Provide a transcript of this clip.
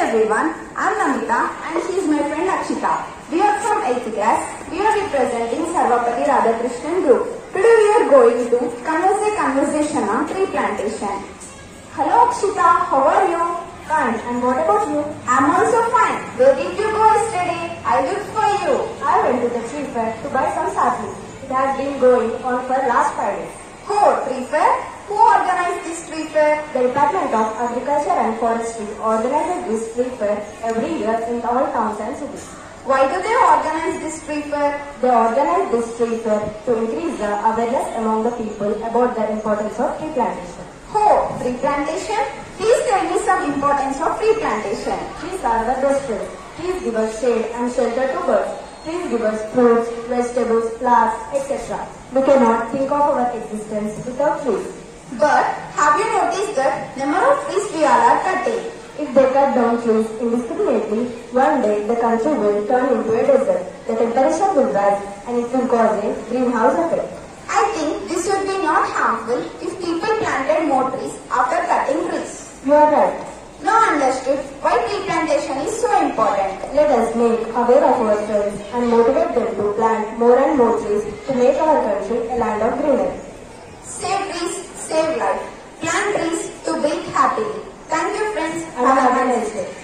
everyone, I am Namita and she is my friend Akshita. We are from 8th class. We are representing Sarvapati Radhakrishnan group. Today we are going to converse a conversation on tree plantation. Hello Akshita, how are you? Fine, and what about you? I am also fine. Where did you go yesterday? I looked for you. I went to the tree fair to buy some saplings. It has been going on for last 5 days. Oh, tree fair? Who organized this tree fair? The Department of Agriculture and Forestry organizes this tree fair every year in all towns and cities. Why do they organize this tree fair? They organize this tree fair to increase the awareness among the people about the importance of tree plantation. Oh, tree plantation? Please tell me some importance of tree plantation. Trees are the best friends. Trees give us shade and shelter to birds. Trees give us fruits, vegetables, flowers, etc. We cannot think of our existence without trees. But have you noticed that number of trees we all are cutting? If they cut down trees indiscriminately, one day the country will turn into a desert. The temperature will rise and it will cause a greenhouse effect. I think this would be not harmful if people planted more trees after cutting trees. You are right. Now understood why tree plantation is so important. Let us make aware of our friends and motivate them to plant more and more trees to make our country a land of greenery. Save trees, save life. Plant trees to breathe happily. Thank you friends. And have a nice day.